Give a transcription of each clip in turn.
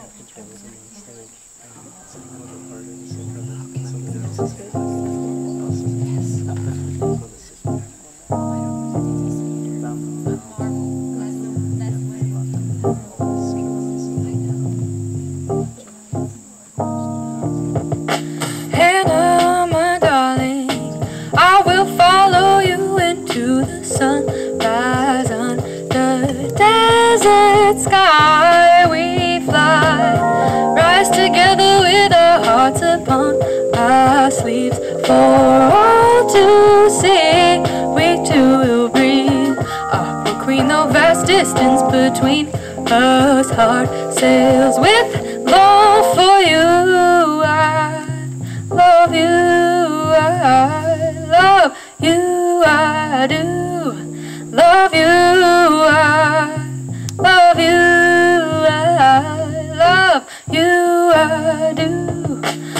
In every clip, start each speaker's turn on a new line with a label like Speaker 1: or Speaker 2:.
Speaker 1: Hannah, my darling, I will follow you into the sunrise. On the desert sky we fly, rise together with our hearts upon our sleeves. For all to see, we two will breathe. Aqua Queen, no vast distance between us. Heart sails with love for you. I love you, I love you, I do. Love you, I love you, I love you, I do.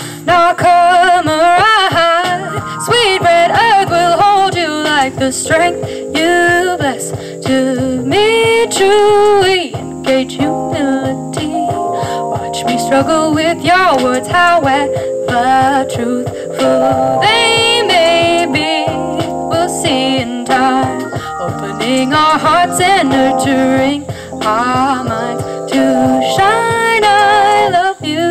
Speaker 1: Nakamarra, sweet red earth will hold you like the strength you bless. To me truly engage humility. Watch me struggle with your words, however truthful they may be. We'll see in time, opening our hearts and nurturing our minds to shine. I love you,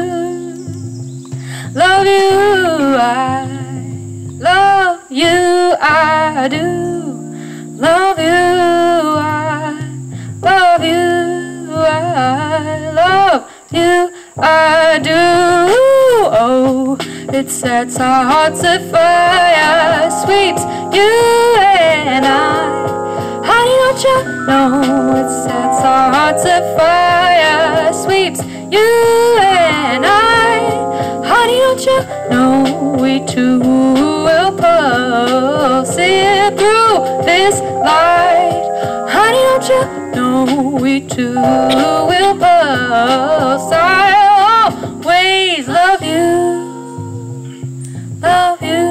Speaker 1: I love you, I do. Love you, I love you, I love you, I do. Oh, it sets our hearts afire, sweeps you and I. Honey, don't you know it sets our hearts afire, sweeps you and I. Honey, don't you know we two will pulse it through this light. Honey, don't you know we two will pulse. I'll always love you, love you,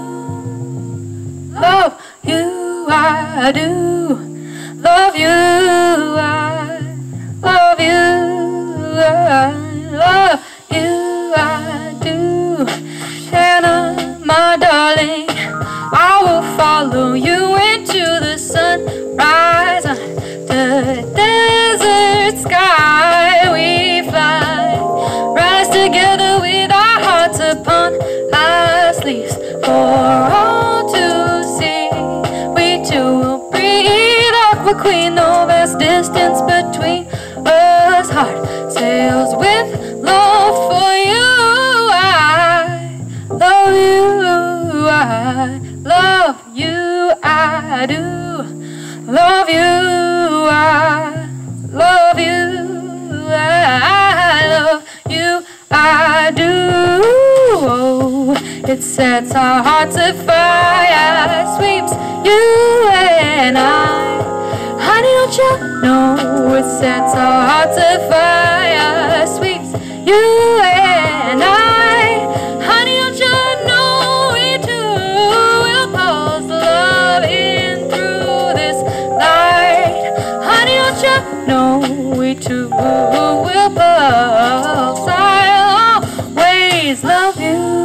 Speaker 1: love you, I do. Love you, I love you, I love you, I do. Hannah, my darling, I will follow you into the sunrise. On the desert sky we fly, rise together with our hearts upon our sleeves. For all to see, we two will breathe. Aqua Queen, no vast distance between us. Heart sails with love for you. I love you, I love you, I do. Love you, I love you, I love you, I do. Oh, it sets our hearts afire, sweeps you and I. Honey, don't you know it sets our hearts afire, sweeps you and I. Honey, don't you know we two will pulse love in through this light. Honey, don't you know we two will pulse. I'll always love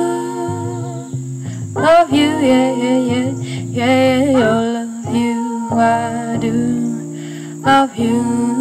Speaker 1: you, yeah, yeah, yeah, yeah, love you, I do. Love you.